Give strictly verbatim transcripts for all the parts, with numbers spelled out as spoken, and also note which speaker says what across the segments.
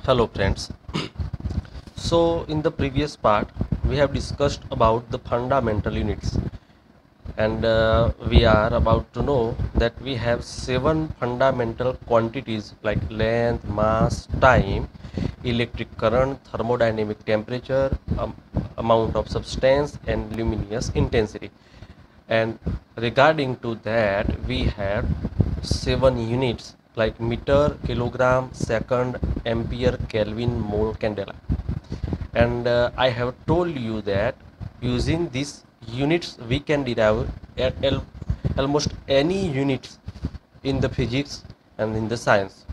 Speaker 1: Hello friends. So in the previous part we have discussed about the fundamental units, and uh, we are about to know that we have seven fundamental quantities like length, mass, time, electric current, thermodynamic temperature, um, amount of substance and luminous intensity. And regarding to that we have seven units like meter, kilogram, second, ampere, kelvin, mole, candela. And uh, I have told you that using these units we can derive at al- almost any units in the physics and in the science.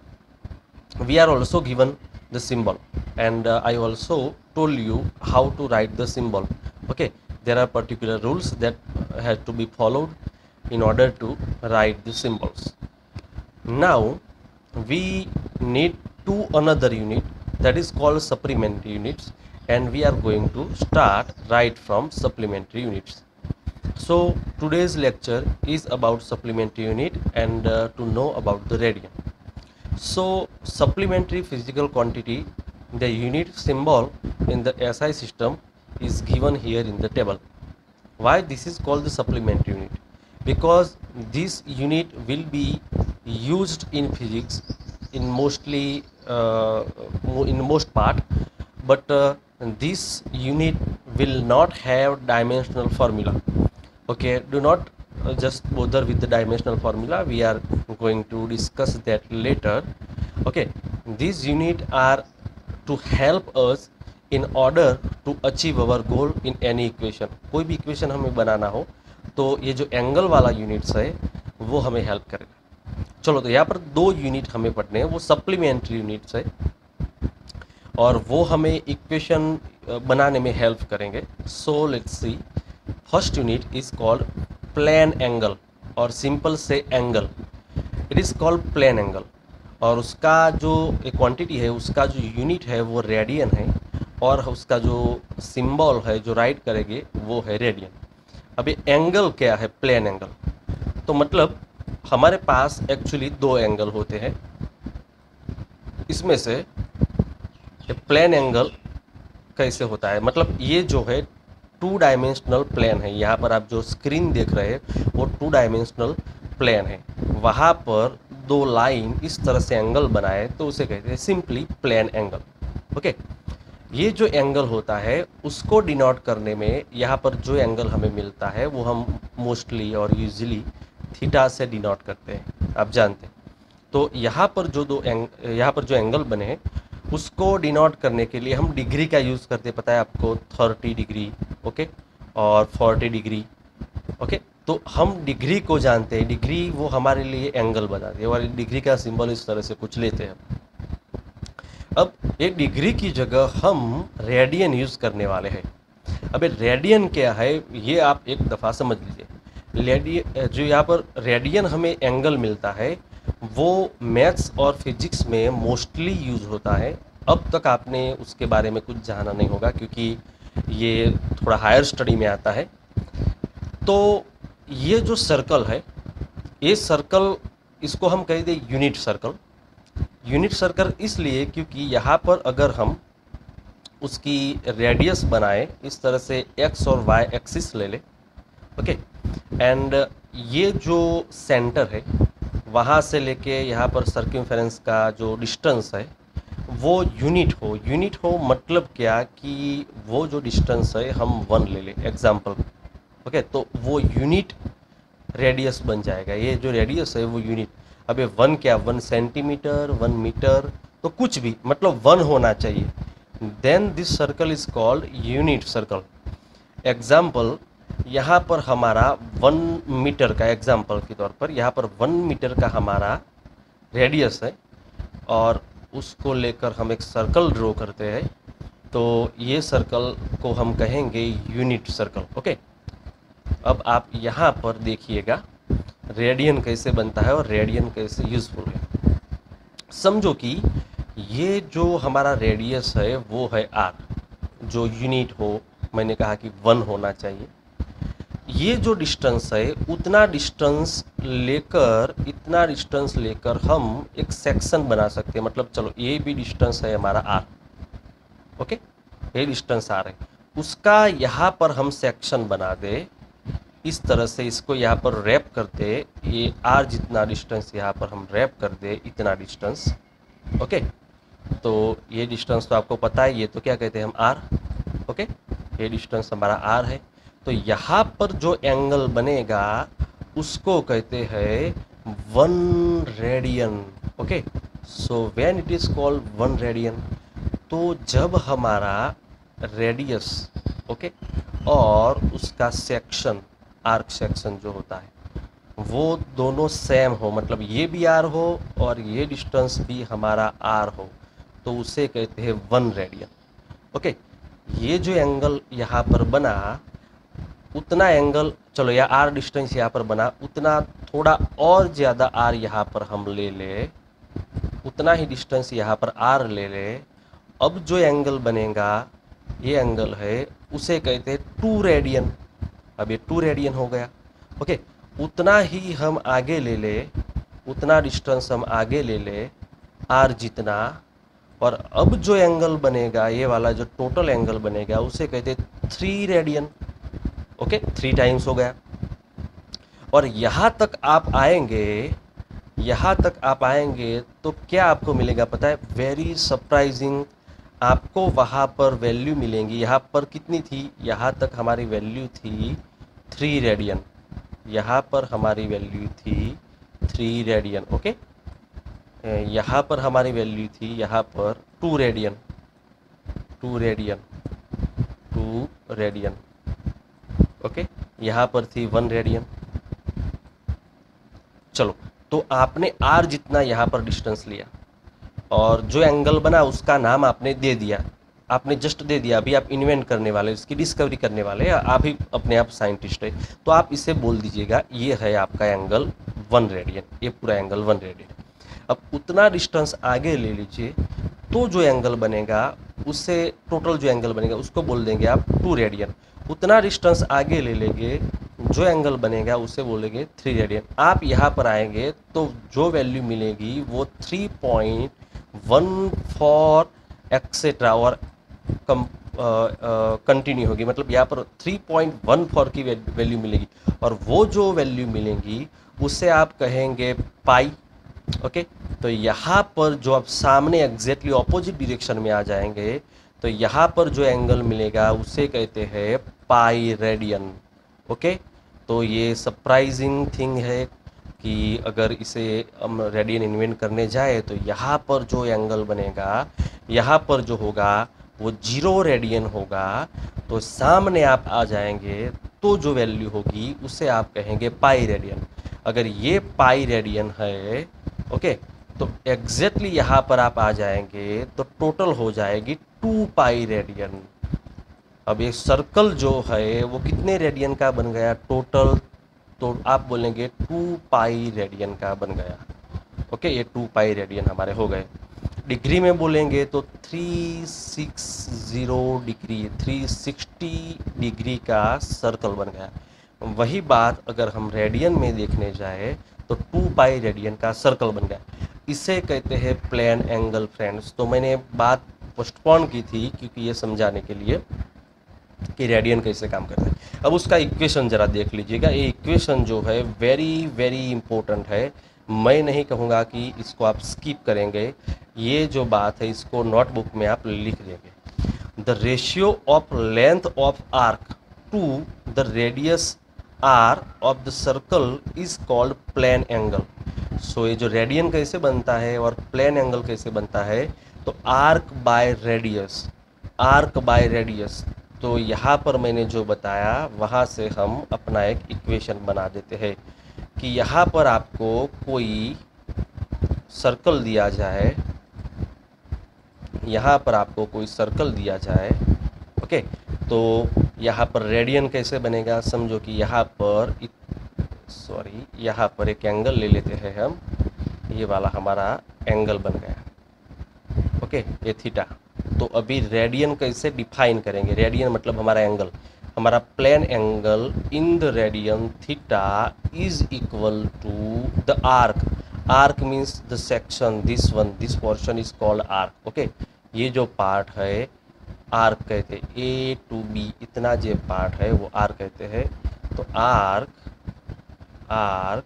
Speaker 1: We are also given the symbol, and uh, I also told you how to write the symbol. Okay, there are particular rules that uh, have to be followed in order to write the symbols. Now we need to another unit, that is called supplementary units, and we are going to start right from supplementary units. So today's lecture is about supplementary unit and uh, to know about the radian. So supplementary physical quantity, the unit symbol in the S I system is given here in the table. Why this is called the supplementary unit? Because this unit will be used in physics in mostly uh, in most part, but uh, this unit will not have dimensional formula. Okay, do not uh, just bother with the dimensional formula, we are going to discuss that later. Okay, these unit are to help us in order to achieve our goal in any equation. कोई भी equation हमें बनाना हो तो ये जो angle वाला units है वो हमें हेल्प करेगा. चलो, तो यहाँ पर दो यूनिट हमें पढ़ने हैं, वो सप्लीमेंट्री यूनिट्स है और वो हमें इक्वेशन बनाने में हेल्प करेंगे. So let's see. First unit is called plane angle, और सिंपल से angle. It is called plane angle, और उसका जो क्वांटिटी है, उसका जो यूनिट है वो रेडियन है, और उसका जो सिंबल है जो राइट करेंगे वो है रेडियन. अभी एंगल क्या है? Plane angle. तो मतलब हमारे पास एक्चुअली दो एंगल होते हैं. इसमें से प्लेन एंगल कैसे होता है? मतलब ये जो है टू डायमेंशनल प्लेन है. यहाँ पर आप जो स्क्रीन देख रहे हैं वो टू डायमेंशनल प्लेन है. वहाँ पर दो लाइन इस तरह से एंगल बनाए तो उसे कहते हैं सिंपली प्लेन एंगल. ओके, ये जो एंगल होता है उसको डिनोट करने में यहाँ पर जो एंगल हमें मिलता है वो हम मोस्टली और यूजुअली थीटा से डिनोट करते हैं, आप जानते हैं. तो यहाँ पर जो दो एंग यहाँ पर जो एंगल बने हैं उसको डिनोट करने के लिए हम डिग्री का यूज़ करते हैं. पता है आपको, थर्टी डिग्री, ओके, और फोर्टी डिग्री. ओके, तो हम डिग्री को जानते हैं. डिग्री वो हमारे लिए एंगल बनाती है, और डिग्री का सिंबल इस तरह से कुछ लेते हैं. अब एक डिग्री की जगह हम रेडियन यूज़ करने वाले हैं. अब रेडियन क्या है ये आप एक दफ़ा समझ लीजिए. रेडियन जो यहाँ पर रेडियन हमें एंगल मिलता है वो मैथ्स और फिजिक्स में मोस्टली यूज़ होता है. अब तक आपने उसके बारे में कुछ जाना नहीं होगा क्योंकि ये थोड़ा हायर स्टडी में आता है. तो ये जो सर्कल है, ये सर्कल, इसको हम कह दें यूनिट सर्कल. यूनिट सर्कल इसलिए क्योंकि यहाँ पर अगर हम उसकी रेडियस बनाए इस तरह से एक्स और वाई एक्सिस ले ले, ओके, एंड ये जो सेंटर है वहाँ से लेके यहाँ पर सर्कमफेरेंस का जो डिस्टेंस है वो यूनिट हो. यूनिट हो मतलब क्या कि वो जो डिस्टेंस है हम वन ले लें एग्जाम्पल. ओके, तो वो यूनिट रेडियस बन जाएगा. ये जो रेडियस है वो यूनिट. अब ये वन क्या? वन सेंटीमीटर, वन मीटर, तो कुछ भी, मतलब वन होना चाहिए. Then this circle is called unit circle. Example, यहाँ पर हमारा वन मीटर का, एग्जाम्पल के तौर पर यहाँ पर वन मीटर का हमारा रेडियस है और उसको लेकर हम एक सर्कल ड्रॉ करते हैं. तो ये सर्कल को हम कहेंगे यूनिट सर्कल. ओके, अब आप यहाँ पर देखिएगा रेडियन कैसे बनता है और रेडियन कैसे यूज़फुल है. समझो कि ये जो हमारा रेडियस है वो है आर, जो यूनिट हो, मैंने कहा कि वन होना चाहिए. ये जो डिस्टेंस है उतना डिस्टेंस लेकर इतना डिस्टेंस लेकर हम एक सेक्शन बना सकते हैं। मतलब चलो ये भी डिस्टेंस है हमारा आर, ओके, ये डिस्टेंस आर है, उसका यहाँ पर हम सेक्शन बना दे, इस तरह से इसको यहाँ पर रैप कर दे, ये आर जितना डिस्टेंस यहाँ पर हम रैप कर दे, इतना डिस्टेंस, ओके। तो ये डिस्टेंस तो आपको पता है, ये तो क्या कहते हैं हम आर, ओके, ये डिस्टेंस हमारा आर है। तो यहाँ पर जो एंगल बनेगा उसको कहते हैं one radian, okay. So when it is called one radian, तो जब हमारा रेडियस, ओके, और उसका सेक्शन, आर्क सेक्शन जो होता है वो दोनों सेम हो, मतलब ये भी आर हो और ये डिस्टेंस भी हमारा आर हो, तो उसे कहते हैं वन रेडियन, ओके। ये जो एंगल यहाँ पर बना, उतना एंगल, चलो या आर डिस्टेंस यहाँ पर बना, उतना थोड़ा और ज़्यादा आर यहाँ पर हम ले ले, उतना ही डिस्टेंस यहाँ पर आर ले ले। अब जो एंगल बनेगा, ये एंगल है, उसे कहते हैं टू रेडियन। अब ये टू रेडियन हो गया, ओके। उतना ही हम आगे ले ले, उतना डिस्टेंस हम आगे ले ले आर जितना, और अब जो एंगल बनेगा, ये वाला जो टोटल एंगल बनेगा, उसे कहते हैं three radian, okay, three times हो गया। और यहाँ तक आप आएंगे, यहाँ तक आप आएंगे तो क्या आपको मिलेगा पता है? वेरी सरप्राइजिंग, आपको वहाँ पर वैल्यू मिलेंगी। यहाँ पर कितनी थी? यहाँ तक हमारी वैल्यू थी थ्री रेडियन, यहाँ पर हमारी वैल्यू थी थ्री रेडियन, ओके। यहाँ पर हमारी वैल्यू थी यहाँ पर two radian, two radian, two radian, okay. यहाँ पर थी वन रेडियन। चलो, तो आपने आर जितना यहाँ पर डिस्टेंस लिया और जो एंगल बना उसका नाम आपने दे दिया, आपने जस्ट दे दिया। अभी आप इन्वेंट करने वाले, इसकी डिस्कवरी करने वाले, आप ही अपने आप साइंटिस्ट है, तो आप इसे बोल दीजिएगा ये है आपका एंगल वन रेडियन, ये पूरा एंगल वन रेडियन। अब उतना डिस्टेंस आगे ले लीजिए, तो जो एंगल बनेगा उससे टोटल जो एंगल बनेगा उसको बोल देंगे आप टू रेडियन। उतना डिस्टेंस आगे ले लेंगे, जो एंगल बनेगा उसे बोलेंगे थ्री रेडियन। आप यहाँ पर आएंगे तो जो वैल्यू मिलेगी वो three point one four etcetera और कम कंटिन्यू होगी, मतलब यहाँ पर थ्री पॉइंट वन फोर की वैल्यू मिलेगी, और वो जो वैल्यू मिलेंगी उसे आप कहेंगे पाई, ओके। तो यहाँ पर जो आप सामने एग्जैक्टली ऑपोजिट डायरेक्शन में आ जाएंगे, तो यहाँ पर जो एंगल मिलेगा उसे कहते हैं पाई रेडियन, ओके। तो ये सरप्राइजिंग थिंग है कि अगर इसे हम रेडियन इन्वेंट करने जाए तो यहाँ पर जो एंगल बनेगा, यहाँ पर जो होगा वो जीरो रेडियन होगा। तो सामने आप आ जाएंगे तो जो वैल्यू होगी उसे आप कहेंगे पाई रेडियन। अगर ये पाई रेडियन है, ओके, तो एग्जैक्टली यहाँ पर आप आ जाएंगे तो टोटल हो जाएगी टू पाई रेडियन। अब ये सर्कल जो है वो कितने रेडियन का बन गया टोटल? तो आप बोलेंगे टू पाई रेडियन का बन गया, ओके। ये टू पाई रेडियन हमारे हो गए। डिग्री में बोलेंगे तो three six zero degree, three sixty degree का सर्कल बन गया। वही बात अगर हम रेडियन में देखने जाए तो टू पाई रेडियन का सर्कल बन गया। इसे कहते हैं प्लेन एंगल फ्रेंड्स। तो मैंने बात पोस्टपोन की थी क्योंकि ये समझाने के लिए कि रेडियन कैसे काम करता है। अब उसका इक्वेशन ज़रा देख लीजिएगा। ये इक्वेशन जो है वेरी वेरी इंपॉर्टेंट है। मैं नहीं कहूँगा कि इसको आप स्किप करेंगे, ये जो बात है इसको नोटबुक में आप लिख देंगे। The ratio of length of arc to the radius R of the circle is called plane angle. So ये जो रेडियन कैसे बनता है और प्लेन एंगल कैसे बनता है, तो arc by radius, arc by radius. तो यहाँ पर मैंने जो बताया वहाँ से हम अपना एक इक्वेशन बना देते हैं कि यहाँ पर आपको कोई सर्कल दिया जाए, यहाँ पर आपको कोई सर्कल दिया जाए, ओके। तो यहाँ पर रेडियन कैसे बनेगा, समझो कि यहाँ पर सॉरी यहाँ पर एक एंगल ले लेते हैं हम, ये वाला हमारा एंगल बन गया, ओके, ये थीटा। तो अभी रेडियन कैसे डिफाइन करेंगे? रेडियन मतलब हमारा एंगल, हमारा plane angle in the radian theta is equal to the arc. Arc means the section, this one, this portion is called arc. Okay, ये जो पार्ट है आर्क कहते हैं, ए टू बी इतना जो पार्ट है वो आर्क कहते हैं। तो आर्क आर्क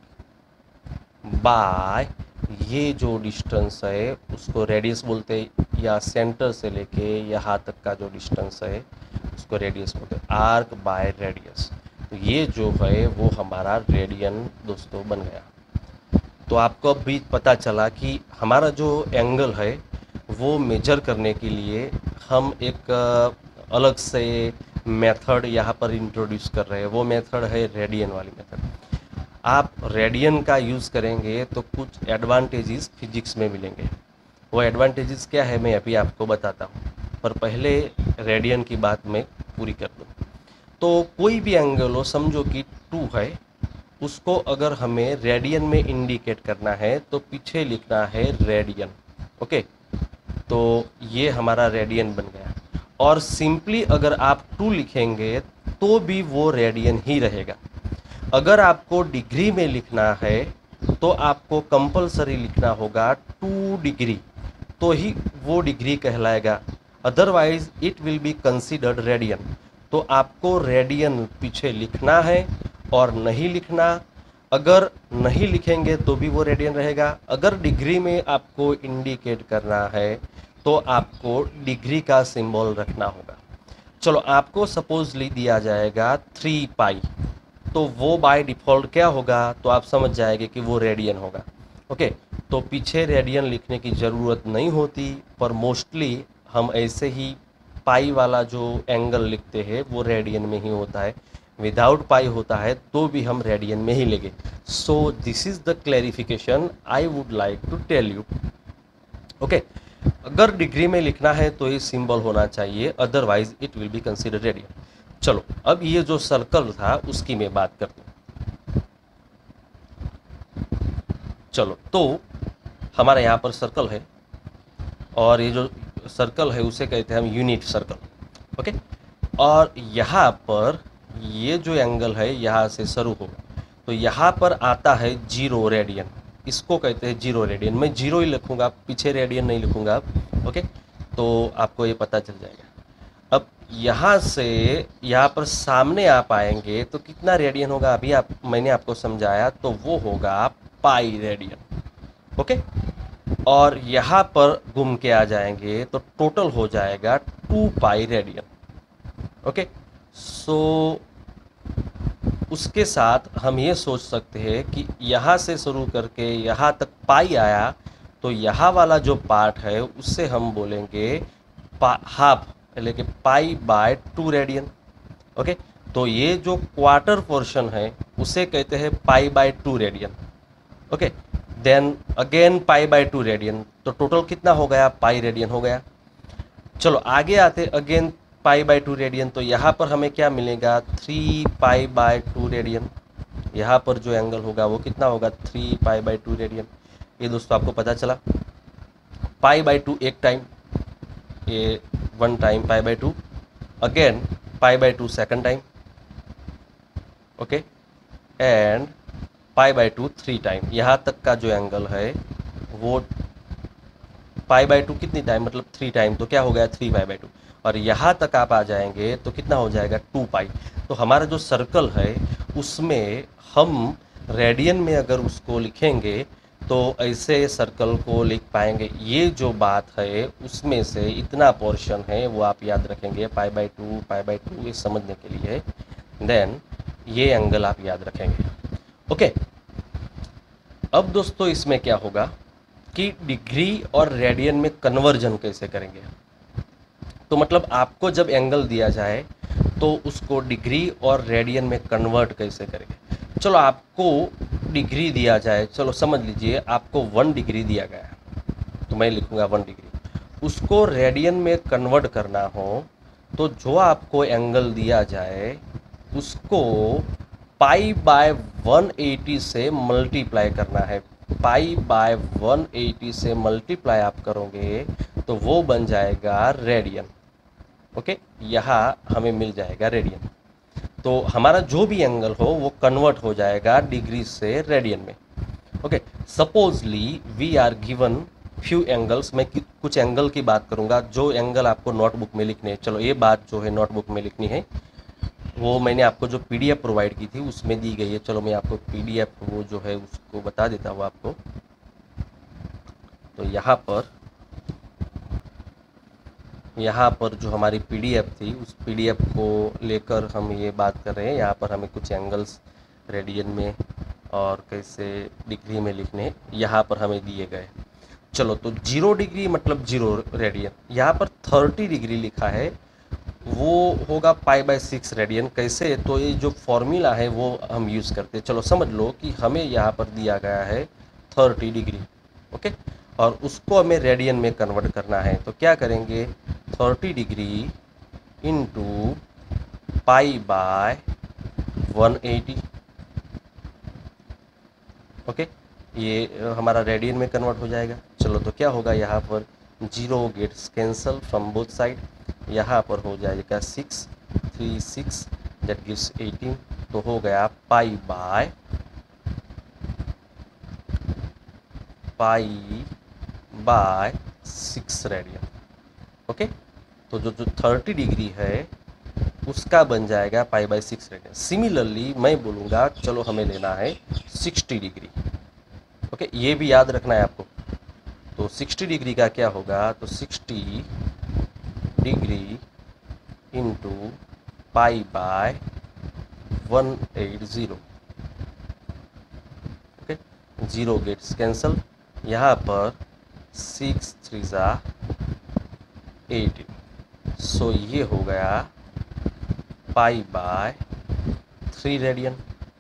Speaker 1: बाय ये जो डिस्टेंस है उसको रेडियस बोलते हैं, या सेंटर से लेके यहाँ तक का जो डिस्टेंस है उसको रेडियस बोलते हैं, आर्क बाय रेडियस। तो ये जो है वो हमारा रेडियन दोस्तों बन गया। तो आपको अब भी पता चला कि हमारा जो एंगल है वो मेजर करने के लिए हम एक अलग से मेथड यहाँ पर इंट्रोड्यूस कर रहे हैं। वो मेथड है रेडियन वाली मेथड। आप रेडियन का यूज़ करेंगे तो कुछ एडवांटेजेस फिजिक्स में मिलेंगे। वो एडवांटेजेस क्या है मैं अभी आपको बताता हूँ, पर पहले रेडियन की बात मैं पूरी कर दूँ। तो कोई भी एंगल हो, समझो कि टू है, उसको अगर हमें रेडियन में इंडिकेट करना है तो पीछे लिखना है रेडियन। ओके, तो ये हमारा रेडियन बन गया। और सिंपली अगर आप टू लिखेंगे तो भी वो रेडियन ही रहेगा। अगर आपको डिग्री में लिखना है तो आपको कंपलसरी लिखना होगा टू डिग्री, तो ही वो डिग्री कहलाएगा, otherwise it will be considered radian. तो आपको रेडियन पीछे लिखना है और नहीं लिखना। अगर नहीं लिखेंगे तो भी वो रेडियन रहेगा। अगर डिग्री में आपको इंडिकेट करना है तो आपको डिग्री का सिंबल रखना होगा। चलो, आपको सपोजली दिया जाएगा थ्री पाई, तो वो बाय डिफ़ॉल्ट क्या होगा, तो आप समझ जाएंगे कि वो रेडियन होगा। ओके, तो पीछे रेडियन लिखने की ज़रूरत नहीं होती, पर मोस्टली हम ऐसे ही पाई वाला जो एंगल लिखते हैं वो रेडियन में ही होता है। विदाउट पाई होता है तो भी हम रेडियन में ही लेंगे। So this is the clarification I would like to tell you. Okay, अगर डिग्री में लिखना है तो ये सिंबल होना चाहिए, otherwise it will be consider radian. चलो, अब ये जो सर्कल था उसकी मैं बात करता हूँ। चलो, तो हमारे यहाँ पर सर्कल है और ये जो सर्कल है उसे कहते हैं हम यूनिट सर्कल। ओके, और यहाँ पर ये जो एंगल है यहाँ से शुरू होगा, तो यहाँ पर आता है जीरो रेडियन, इसको कहते हैं जीरो रेडियन। मैं जीरो ही लिखूँगा, पीछे रेडियन नहीं लिखूँगा। ओके, तो आपको ये पता चल जाएगा। अब यहाँ से यहाँ पर सामने आप आएंगे तो कितना रेडियन होगा, अभी आप मैंने आपको समझाया, तो वो होगा पाई रेडियन। ओके, और यहाँ पर घूम के आ जाएंगे तो टोटल हो जाएगा two pi radian. Okay, so उसके साथ हम ये सोच सकते हैं कि यहाँ से शुरू करके यहाँ तक पाई आया, तो यहाँ वाला जो पार्ट है उससे हम बोलेंगे हाफ, यानी कि pi by two radian. Okay, तो ये जो क्वार्टर पोर्शन है उसे कहते हैं pi by two radian. Okay, then again pi by two radian, तो टोटल कितना हो गया, पाई रेडियन हो गया। चलो आगे आते, again pi by two radian, तो यहाँ पर हमें क्या मिलेगा, three pi by two radian. यहाँ पर जो एंगल होगा वो कितना होगा, three pi by two radian. ये दोस्तों आपको पता चला। पाई बाय टू एक टाइम, ये one time pi by two, again pi by two second time. Okay, and pi by two three time. यहाँ तक का जो एंगल है वो पाई बाय टू कितनी टाइम, मतलब थ्री टाइम, तो क्या हो गया, थ्री पाई बाय टू। और यहाँ तक आप आ जाएंगे तो कितना हो जाएगा, टू पाई। तो हमारा जो सर्कल है उसमें हम रेडियन में अगर उसको लिखेंगे तो ऐसे सर्कल को लिख पाएंगे। ये जो बात है उसमें से इतना पोर्शन है वो आप याद रखेंगे, pi by two pi by two, ये समझने के लिए। देन ये एंगल आप याद रखेंगे। ओके, अब दोस्तों इसमें क्या होगा कि डिग्री और रेडियन में कन्वर्जन कैसे करेंगे। तो मतलब आपको जब एंगल दिया जाए तो उसको डिग्री और रेडियन में कन्वर्ट कैसे करेंगे। चलो आपको डिग्री दिया जाए, चलो समझ लीजिए आपको वन डिग्री दिया गया है, तो मैं लिखूँगा वन डिग्री। उसको रेडियन में कन्वर्ट करना हो तो जो आपको एंगल दिया जाए उसको पाई बाय वन एटी से मल्टीप्लाई करना है। पाई बाय वन एटी से मल्टीप्लाई आप करोगे तो वो बन जाएगा रेडियन। ओके, यहाँ हमें मिल जाएगा रेडियन। तो हमारा जो भी एंगल हो वो कन्वर्ट हो जाएगा डिग्री से रेडियन में। Okay, supposedly we are given few angles. मैं कुछ एंगल की बात करूंगा जो एंगल आपको नोटबुक में लिखने हैं। चलो ये बात जो है नोटबुक में लिखनी है, वो मैंने आपको जो पीडीएफ प्रोवाइड की थी उसमें दी गई है। चलो मैं आपको पीडीएफ वो जो है उसको बता देता हूँ आपको। तो यहाँ पर यहाँ पर जो हमारी पीडीएफ थी उस पीडीएफ को लेकर हम ये बात कर रहे हैं। यहाँ पर हमें कुछ एंगल्स रेडियन में और कैसे डिग्री में लिखने हैं यहाँ पर हमें दिए गए। चलो, तो जीरो डिग्री मतलब जीरो रेडियन। यहाँ पर थर्टी डिग्री लिखा है, वो होगा पाई बाय सिक्स रेडियन। कैसे? तो ये जो फॉर्मूला है वो हम यूज़ करते हैं। चलो समझ लो कि हमें यहाँ पर दिया गया है थर्टी डिग्री, ओके, और उसको हमें रेडियन में कन्वर्ट करना है। तो क्या करेंगे, thirty degree into pi by one eighty, okay, ये हमारा रेडियन में कन्वर्ट हो जाएगा। चलो, तो क्या होगा यहाँ पर, zero gets cancel from both side. यहाँ पर हो जाएगा six, three six that gives eighteen. तो हो गया pi by pi by six radian, okay. तो जो जो थर्टी डिग्री है उसका बन जाएगा pi by six radian. Similarly मैं बोलूँगा, चलो हमें लेना है सिक्सटी डिग्री, ओके, ये भी याद रखना है आपको। तो सिक्सटी डिग्री का क्या होगा, तो sixty degree into pi by one eight zero, okay, zero gets cancel. यहाँ पर सिक्स थ्री ज़ा एटीन। सो ये हो गया pi by three radian,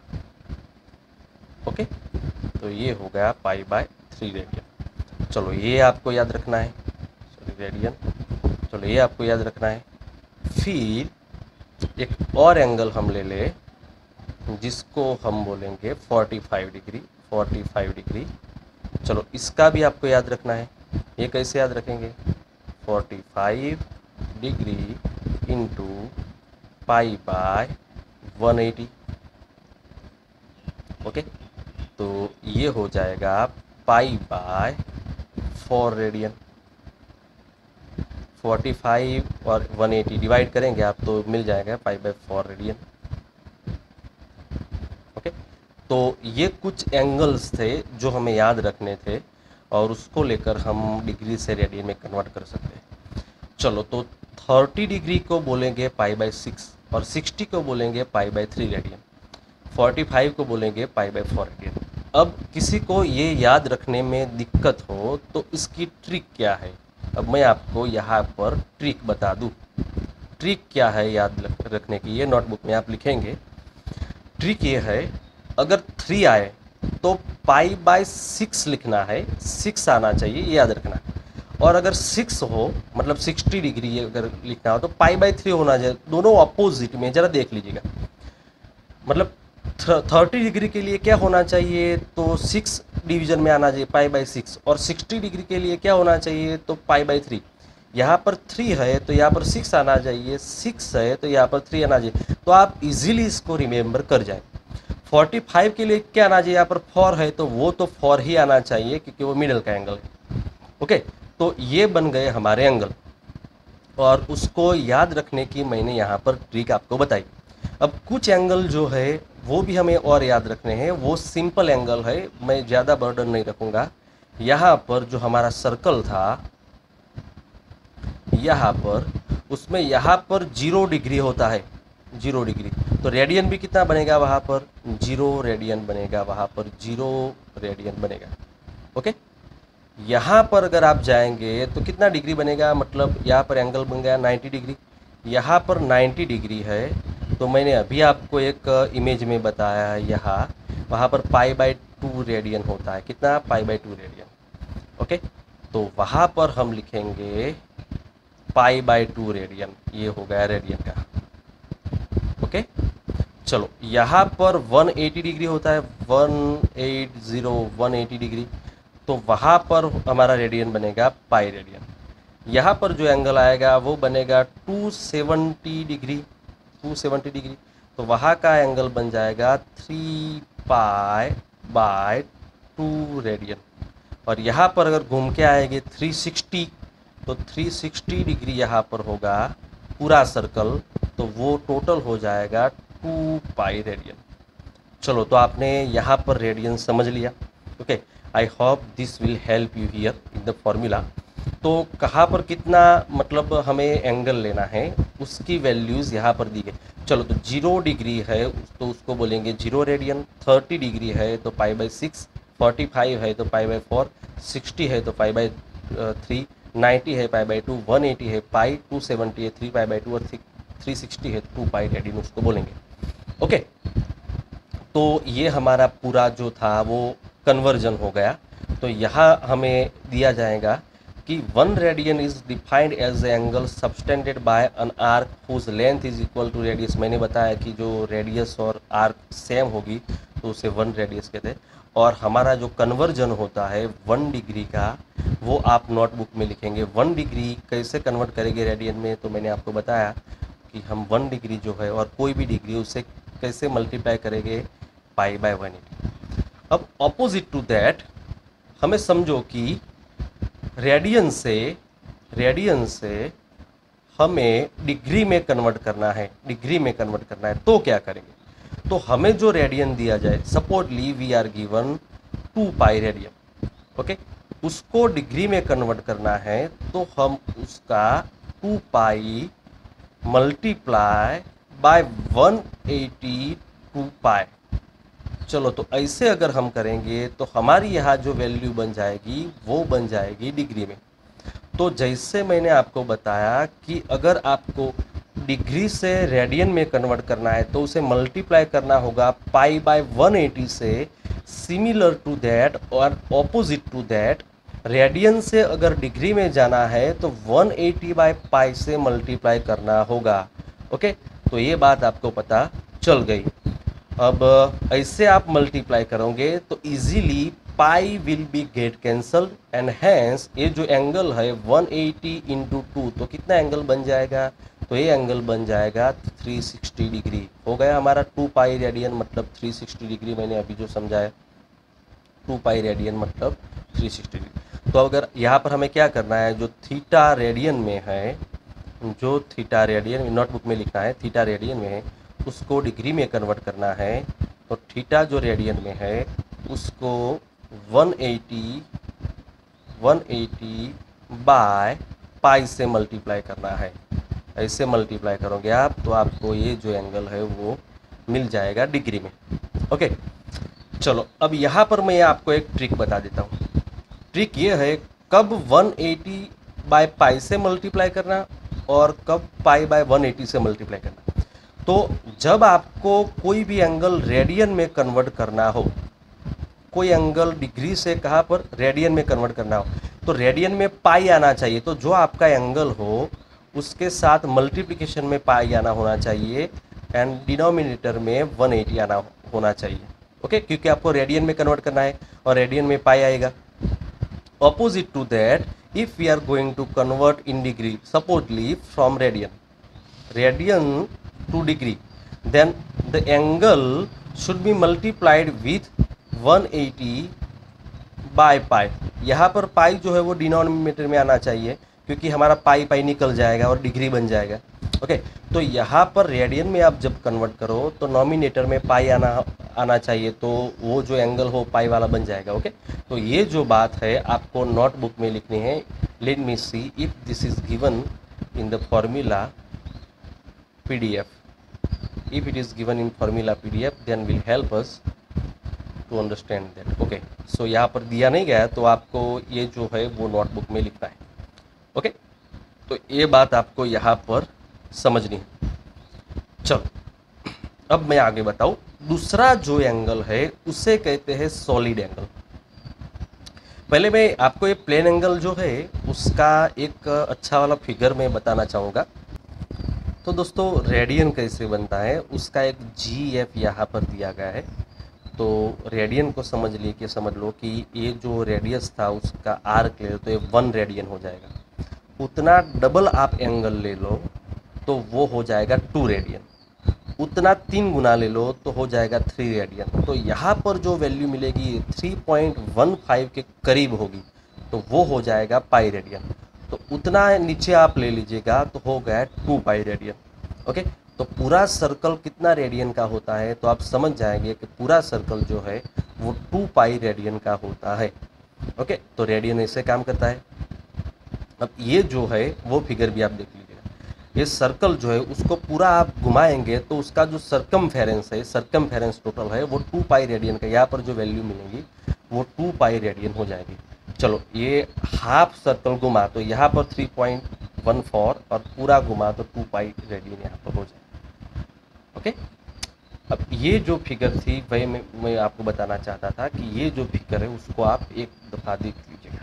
Speaker 1: okay. तो ये हो गया पाई बाय थ्री रेडियन। चलो ये आपको याद रखना है, सॉरी रेडियन, चलो ये आपको याद रखना है। फिर एक और एंगल हम ले ले जिसको हम बोलेंगे forty five degree, forty five degree. चलो इसका भी आपको याद रखना है। ये कैसे याद रखेंगे, forty five degree into pi by one eighty, okay. तो ये हो जाएगा pi by four radian. Forty five और वन एटी डिवाइड करेंगे आप तो मिल जाएगा pi by four radian, okay. तो ये कुछ एंगल्स थे जो हमें याद रखने थे और उसको लेकर हम डिग्री से रेडियन में कन्वर्ट कर सकते हैं। चलो, तो थर्टी डिग्री को बोलेंगे पाई बाय सिक्स और सिक्सटी को बोलेंगे pi by three radian, forty five को बोलेंगे पाई बाय फोर रेडियन। अब किसी को ये याद रखने में दिक्कत हो तो इसकी ट्रिक क्या है, अब मैं आपको यहाँ पर ट्रिक बता दूँ। ट्रिक क्या है याद रखने की, ये नोटबुक में आप लिखेंगे। ट्रिक ये है, अगर थ्री आए तो पाई बाय सिक्स लिखना है, सिक्स आना चाहिए, ये याद रखना है। और अगर सिक्स हो मतलब सिक्सटी डिग्री अगर लिखना हो तो पाई बाय थ्री होना चाहिए। दोनों अपोजिट में, ज़रा देख लीजिएगा। मतलब थर्टी डिग्री के लिए क्या होना चाहिए, तो सिक्स डिवीजन में आना चाहिए पाई बाय सिक्स, और सिक्सटी डिग्री के लिए क्या होना चाहिए, तो पाई बाय थ्री। यहाँ पर थ्री है तो यहाँ पर सिक्स आना चाहिए, सिक्स है तो यहाँ पर थ्री आना चाहिए। तो आप इजीली इसको रिमेंबर कर जाएं। फोर्टी फाइव के लिए क्या आना चाहिए, यहाँ पर फोर है तो वो तो फोर ही आना चाहिए क्योंकि वो मिडल का एंगल है, ओके। तो ये बन गए हमारे एंगल और उसको याद रखने की मैंने यहाँ पर ट्रिक आपको बताई। अब कुछ एंगल जो है वो भी हमें और याद रखने हैं, वो सिंपल एंगल है, मैं ज़्यादा बर्डन नहीं रखूँगा। यहाँ पर जो हमारा सर्कल था यहाँ पर, उसमें यहाँ पर जीरो डिग्री होता है, जीरो डिग्री। तो रेडियन भी कितना बनेगा वहाँ पर, जीरो रेडियन बनेगा, वहाँ पर जीरो रेडियन बनेगा, ओके। यहाँ पर अगर आप जाएंगे तो कितना डिग्री बनेगा, मतलब यहाँ पर एंगल बन गया नाइन्टी डिग्री, यहाँ पर नाइन्टी डिग्री है। तो मैंने अभी आपको एक इमेज में बताया है, यहाँ वहाँ पर पाई बाय टू रेडियन होता है, कितना, pi by two radian, okay. तो वहाँ पर हम लिखेंगे पाई बाय टू रेडियन, ये हो गया रेडियन का, ओके। चलो यहाँ पर वन एटी डिग्री होता है, one eight zero one eighty degree, तो वहाँ पर हमारा रेडियन बनेगा पाई रेडियन। यहाँ पर जो एंगल आएगा वो बनेगा two seventy degree, two seventy degree, तो वहाँ का एंगल बन जाएगा three pi by two radian. और यहाँ पर अगर घूम के आएंगे थ्री सिक्सटी, तो थ्री सिक्सटी डिग्री यहाँ पर होगा पूरा सर्कल, तो वो टोटल हो जाएगा टू पाई रेडियन। चलो, तो आपने यहाँ पर रेडियन समझ लिया। Okay, I hope this will help you here in the formula. तो कहाँ पर कितना मतलब हमें एंगल लेना है उसकी वैल्यूज़ यहाँ पर दी गई। चलो, तो जीरो डिग्री है तो उसको बोलेंगे जीरो रेडियन, थर्टी डिग्री है तो pi by six, forty five है तो पाई बाई फोर, सिक्सटी है तो पाई बाई थ्री, नाइन्टी है pi by two, one eighty है पाई, टू सेवेंटी है थ्री पाई बाई टू, और थ्री सिक्सटी है टू पाई रेडियन उसको बोलेंगे। ओके, तो ये हमारा पूरा जो था वो कन्वर्जन हो गया। तो यहाँ हमें दिया जाएगा कि one radian is defined as a angle subtended by an arc whose length is equal to radius. मैंने बताया कि जो रेडियस और आर्क सेम होगी तो उसे वन रेडियस कहते हैं। और हमारा जो कन्वर्जन होता है वन डिग्री का, वो आप नोटबुक में लिखेंगे। वन डिग्री कैसे कन्वर्ट करेंगे रेडियन में, तो मैंने आपको बताया कि हम वन डिग्री जो है और कोई भी डिग्री उसे कैसे मल्टीप्लाई करेंगे, पाई बाय वन एटी। अब ऑपोजिट टू दैट हमें समझो कि रेडियन से रेडियन से हमें डिग्री में कन्वर्ट करना है, डिग्री में कन्वर्ट करना है तो क्या करेंगे। तो हमें जो रेडियन दिया जाए, supposedly we are given two pi radian, okay, उसको डिग्री में कन्वर्ट करना है तो हम उसका two pi multiply by one eighty two pi. चलो, तो ऐसे अगर हम करेंगे तो हमारी यहाँ जो वैल्यू बन जाएगी वो बन जाएगी डिग्री में। तो जैसे मैंने आपको बताया कि अगर आपको डिग्री से रेडियन में कन्वर्ट करना है तो उसे मल्टीप्लाई करना होगा पाई बाय वन एटी से। सिमिलर टू दैट और ऑपोजिट टू दैट, रेडियन से अगर डिग्री में जाना है तो वन एटी बाय पाई से मल्टीप्लाई करना होगा। ओके, तो ये बात आपको पता चल गई। अब ऐसे आप मल्टीप्लाई करोगे तो easily pi will be get cancel and hence ये जो एंगल है वन एटी इंटू टू, तो कितना एंगल बन जाएगा, तो ये एंगल बन जाएगा थ्री सिक्सटी डिग्री। हो गया हमारा टू पाई रेडियन मतलब थ्री सिक्सटी डिग्री। मैंने अभी जो समझाया टू पाई रेडियन मतलब थ्री सिक्सटी डिग्री। तो अगर यहाँ पर हमें क्या करना है, जो थीटा रेडियन में है, जो थीटा रेडियन नोटबुक में लिखना है थीटा रेडियन में है, उसको डिग्री में कन्वर्ट करना है। तो थीटा जो रेडियन में है उसको one eighty one eighty by pi से मल्टीप्लाई करना है। ऐसे मल्टीप्लाई करोगे आप तो आपको ये जो एंगल है वो मिल जाएगा डिग्री में। ओके, चलो, अब यहाँ पर मैं आपको एक ट्रिक बता देता हूँ। ट्रिक ये है कब वन एटी बाय पाई से मल्टीप्लाई करना और कब पाई बाय वन एटी से मल्टीप्लाई करना। तो जब आपको कोई भी एंगल रेडियन में कन्वर्ट करना हो, कोई एंगल डिग्री से कहाँ पर रेडियन में कन्वर्ट करना हो, तो रेडियन में पाई आना चाहिए। तो जो आपका एंगल हो उसके साथ मल्टीप्लिकेशन में पाई आना होना चाहिए एंड डिनोमिनेटर में वन एटी आना होना चाहिए। ओके, क्योंकि आपको रेडियन में कन्वर्ट करना है और रेडियन में पाई आएगा। Opposite to that, if we are going to convert in degree, supposedly from radian radian to degree, then the angle should be multiplied with one eighty by pi. यहाँ पर पाई जो है वो डिनोमिनेटर में आना चाहिए क्योंकि हमारा पाई पाई निकल जाएगा और डिग्री बन जाएगा। ओके, तो यहाँ पर रेडियन में आप जब कन्वर्ट करो तो नॉमिनेटर में पाई आना आना चाहिए, तो वो जो एंगल हो पाई वाला बन जाएगा। ओके, तो ये जो बात है आपको नोटबुक में लिखनी है। Let me see if this is given in the formula PDF. If it is given in formula P D F then will help us to understand that. Okay, so यहाँ पर दिया नहीं गया तो आपको ये जो है वो नोटबुक में लिखना है। ओके, तो ये बात आपको यहाँ पर समझनी है। चलो, अब मैं आगे बताऊँ। दूसरा जो एंगल है उसे कहते हैं सॉलिड एंगल। पहले मैं आपको ये प्लेन एंगल जो है उसका एक अच्छा वाला फिगर में बताना चाहूँगा। तो दोस्तों, रेडियन कैसे बनता है उसका एक जी एफ यहाँ पर दिया गया है। तो रेडियन को समझ लिए कि समझ लो कि ये जो रेडियस था उसका आर्क ले लो तो ये वन रेडियन हो जाएगा। उतना डबल आप एंगल ले लो तो वो हो जाएगा टू रेडियन। उतना तीन गुना ले लो तो हो जाएगा थ्री रेडियन। तो यहाँ पर जो वैल्यू मिलेगी थ्री पॉइंट वन फाइव के करीब होगी, तो वो हो जाएगा पाई रेडियन। तो उतना नीचे आप ले लीजिएगा तो हो गया टू पाई रेडियन। ओके, तो पूरा सर्कल कितना रेडियन का होता है, तो आप समझ जाएंगे कि पूरा सर्कल जो है वो टू पाई रेडियन का होता है। ओके, तो रेडियन ऐसे काम करता है। अब ये जो है वो फिगर भी आप देख लीजिएगा, ये सर्कल जो है उसको पूरा आप घुमाएंगे तो उसका जो सर्कमफेरेंस है, सर्कमफेरेंस टोटल है वो टू पाई रेडियन का, यहाँ पर जो वैल्यू मिलेगी वो टू पाई रेडियन हो जाएगी। चलो ये हाफ सर्कल घुमा तो यहाँ पर थ्री पॉइंट वन फोर और पूरा घुमा तो टू पाई रेडियन यहाँ पर हो जाएगा। ओके, अब ये जो फिगर थी वही मैं, मैं आपको बताना चाहता था कि ये जो फिगर है उसको आप एक दफ़ा देख लीजिएगा।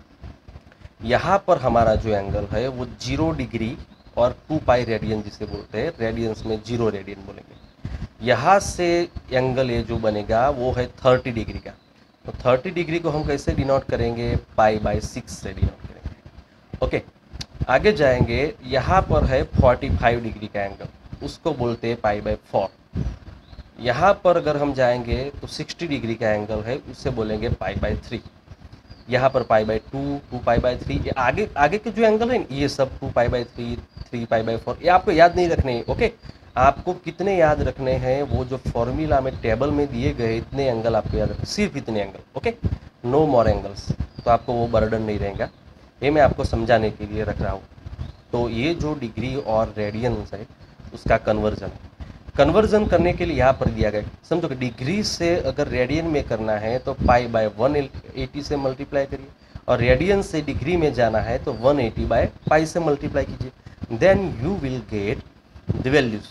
Speaker 1: यहाँ पर हमारा जो एंगल है वो जीरो डिग्री और टू पाई रेडियन जिसे बोलते हैं, रेडियंस में जीरो रेडियन बोलेंगे। यहाँ से एंगल ये जो बनेगा वो है थर्टी डिग्री का। तो थर्टी डिग्री को हम कैसे डिनोट करेंगे, पाई बाई सिक्स से डिनोट करेंगे। ओके, आगे जाएंगे, यहाँ पर है फोर्टी फाइव डिग्री का एंगल, उसको बोलते हैं पाई बाई फोर। यहाँ पर अगर हम जाएंगे तो सिक्सटी डिग्री का एंगल है, उससे बोलेंगे पाई बाई थ्री। यहाँ पर pi by two, two pi by three, ये आगे आगे के जो एंगल है ये सब two pi by three, three pi by four, ये आपको याद नहीं रखने हैं। ओके, आपको कितने याद रखने हैं, वो जो फॉर्मूला में टेबल में दिए गए इतने एंगल आपको याद रखने, सिर्फ इतने angle. Okay, no more angles, तो आपको वो बर्डन नहीं रहेगा। ये मैं आपको समझाने के लिए रख रहा हूँ। तो ये जो डिग्री और रेडियंस है उसका कन्वर्जन है। कन्वर्जन करने के लिए यहाँ पर दिया गया, समझो कि डिग्री से अगर रेडियन में करना है तो पाई बाय वन एटी से मल्टीप्लाई करिए, और रेडियन से डिग्री में जाना है तो वन एटी बाय पाई से मल्टीप्लाई कीजिए, then you will get the values.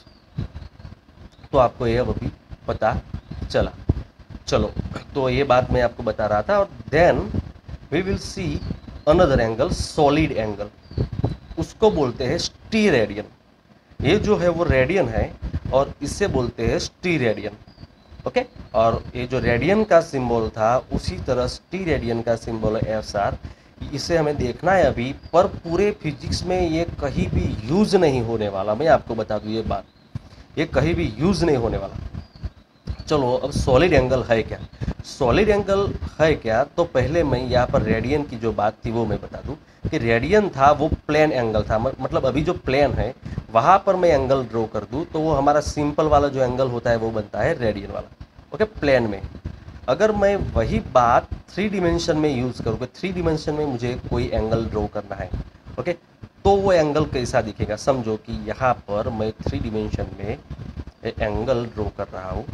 Speaker 1: तो आपको ये अभी पता चला। चलो, तो ये बात मैं आपको बता रहा था। और then we will see another angle, solid angle, उसको बोलते हैं स्टी रेडियन। ये जो है वो रेडियन है और इससे बोलते हैं स्टी रेडियन। ओके, और ये जो रेडियन का सिंबल था उसी तरह स्टी रेडियन का सिंबल है एस आर। इसे हमें देखना है अभी, पर पूरे फिजिक्स में ये कहीं भी यूज नहीं होने वाला। मैं आपको बता दूं ये बात, ये कहीं भी यूज नहीं होने वाला। चलो, अब सॉलिड एंगल है क्या, सॉलिड एंगल है क्या, तो पहले मैं यहाँ पर रेडियन की जो बात थी वो मैं बता दूं कि रेडियन था वो प्लेन एंगल था। मतलब अभी जो प्लेन है वहाँ पर मैं एंगल ड्रॉ कर दूं तो वो हमारा सिंपल वाला जो एंगल होता है वो बनता है रेडियन वाला। ओके, प्लेन में अगर मैं वही बात थ्री डिमेंशन में यूज़ करूँ, थ्री डिमेंशन में मुझे कोई एंगल ड्रॉ करना है, ओके, तो वो एंगल कैसा दिखेगा। समझो कि यहाँ पर मैं थ्री डिमेंशन में एंगल ड्रॉ कर रहा हूँ,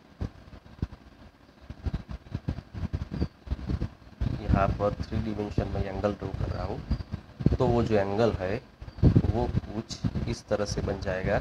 Speaker 1: यहाँ पर थ्री डिमेंशन में एंगल ड्रॉ कर रहा हूँ, तो वो जो एंगल है वो कुछ इस तरह से बन जाएगा।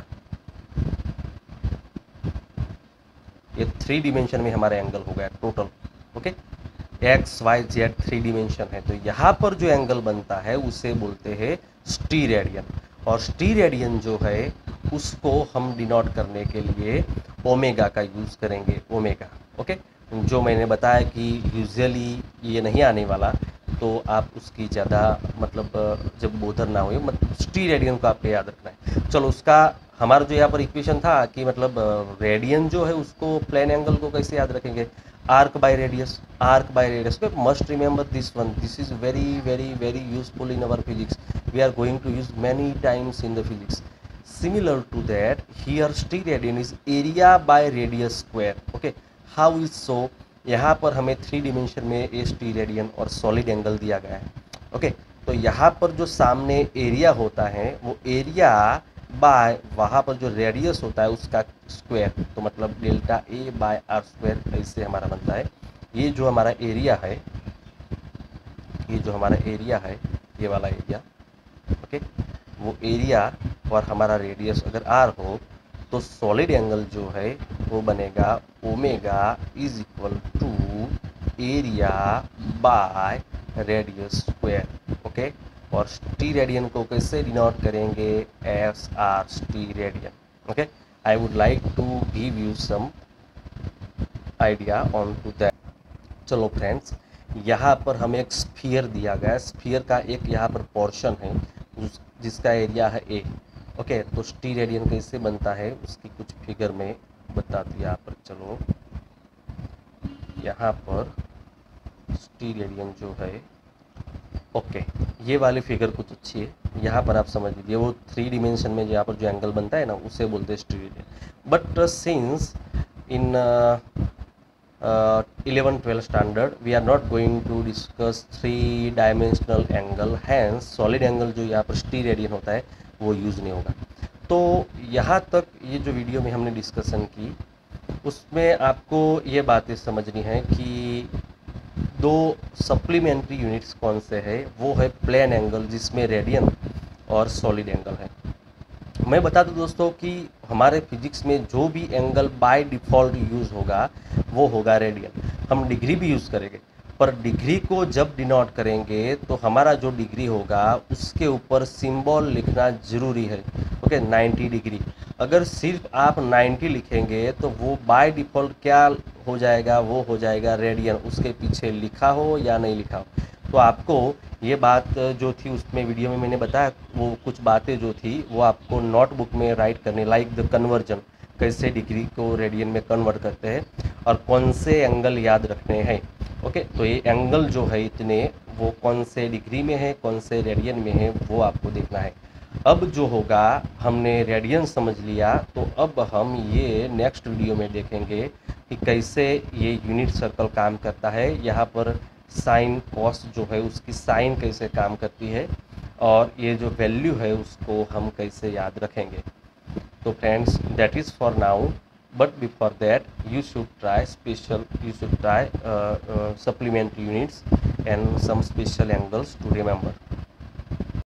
Speaker 1: ये थ्री डिमेंशन में हमारा एंगल हो गया total. Okay, X Y Z three dimension है, तो यहाँ पर जो एंगल बनता है उसे बोलते हैं स्टी रेडियन। और स्टी रेडियन जो है उसको हम डिनोट करने के लिए ओमेगा का यूज़ करेंगे, ओमेगा। ओके, जो मैंने बताया कि यूजुअली ये नहीं आने वाला, तो आप उसकी ज़्यादा मतलब जब बोधर ना हो, मतलब स्टी रेडियन को आपको याद रखना है। चलो, उसका हमारा जो यहाँ पर इक्वेशन था कि मतलब रेडियन जो है उसको प्लेन एंगल को कैसे याद रखेंगे, arc by radius, arc by radius. Must remember this one, this is very very very useful in our physics, we are going to use many times in the physics. Similar to that here steradian is area by radius square. Okay, how is so, यहाँ पर हमें three dimension में ए स्टी radian और solid angle दिया गया है। Okay, तो यहाँ पर जो सामने एरिया होता है वो एरिया बाय वहाँ पर जो रेडियस होता है उसका स्क्वायर, तो मतलब delta A by R square, ऐसे हमारा बनता है। ये जो हमारा एरिया है, ये जो हमारा एरिया है, ये वाला एरिया, ओके, वो एरिया और हमारा रेडियस अगर आर हो तो सॉलिड एंगल जो है वो बनेगा omega is equal to area by radius square. Okay, और टी रेडियन को कैसे डिनोट करेंगे, S R steradian. Okay, I would like to give you some idea on to that. चलो फ्रेंड्स, यहाँ पर हमें एक स्फीयर दिया गया है, स्फीयर का एक यहाँ पर पोर्शन है जिसका एरिया है ए, ओके, तो टी रेडियन कैसे बनता है उसकी कुछ फिगर में बता दिया यहाँ पर। चलो यहाँ पर टी रेडियन जो है, ओके ये वाली फिगर कुछ अच्छी है, यहाँ पर आप समझ लीजिए वो थ्री डिमेंशन में यहाँ पर जो एंगल बनता है ना उसे बोलते हैं steradian. But since in eleven twelve standard we are not going to discuss three dimensional angle, hence solid angle जो यहाँ पर टी रेडियन होता है वो यूज़ नहीं होगा। तो यहाँ तक ये जो वीडियो में हमने डिस्कशन की उसमें आपको ये बातें समझनी है कि दो सप्लीमेंट्री यूनिट्स कौन से हैं, वो है प्लेन एंगल जिसमें रेडियन और सॉलिड एंगल है। मैं बता दूं दोस्तों कि हमारे फिजिक्स में जो भी एंगल बाय डिफ़ॉल्ट यूज़ होगा वो होगा रेडियन। हम डिग्री भी यूज़ करेंगे, पर डिग्री को जब डिनोट करेंगे तो हमारा जो डिग्री होगा उसके ऊपर सिंबल लिखना ज़रूरी है। Okay, ninety degree. अगर सिर्फ आप नाइन्टी लिखेंगे तो वो बाय डिफ़ॉल्ट क्या हो जाएगा, वो हो जाएगा रेडियन, उसके पीछे लिखा हो या नहीं लिखा हो। तो आपको ये बात जो थी उसमें वीडियो में मैंने बताया, वो कुछ बातें जो थी वो आपको नोटबुक में राइट करनी, लाइक द कन्वर्जन, कैसे डिग्री को रेडियन में कन्वर्ट करते हैं और कौन से एंगल याद रखने हैं। ओके, तो ये एंगल जो है इतने वो कौन से डिग्री में है, कौन से रेडियन में है, वो आपको देखना है। अब जो होगा, हमने रेडियन समझ लिया, तो अब हम ये नेक्स्ट वीडियो में देखेंगे कि कैसे ये यूनिट सर्कल काम करता है। यहाँ पर साइन कॉस जो है उसकी साइन कैसे काम करती है और ये जो वैल्यू है उसको हम कैसे याद रखेंगे। तो friends, that is for now, but before that you should try special you should try uh, uh, supplementary units and some special angles to remember.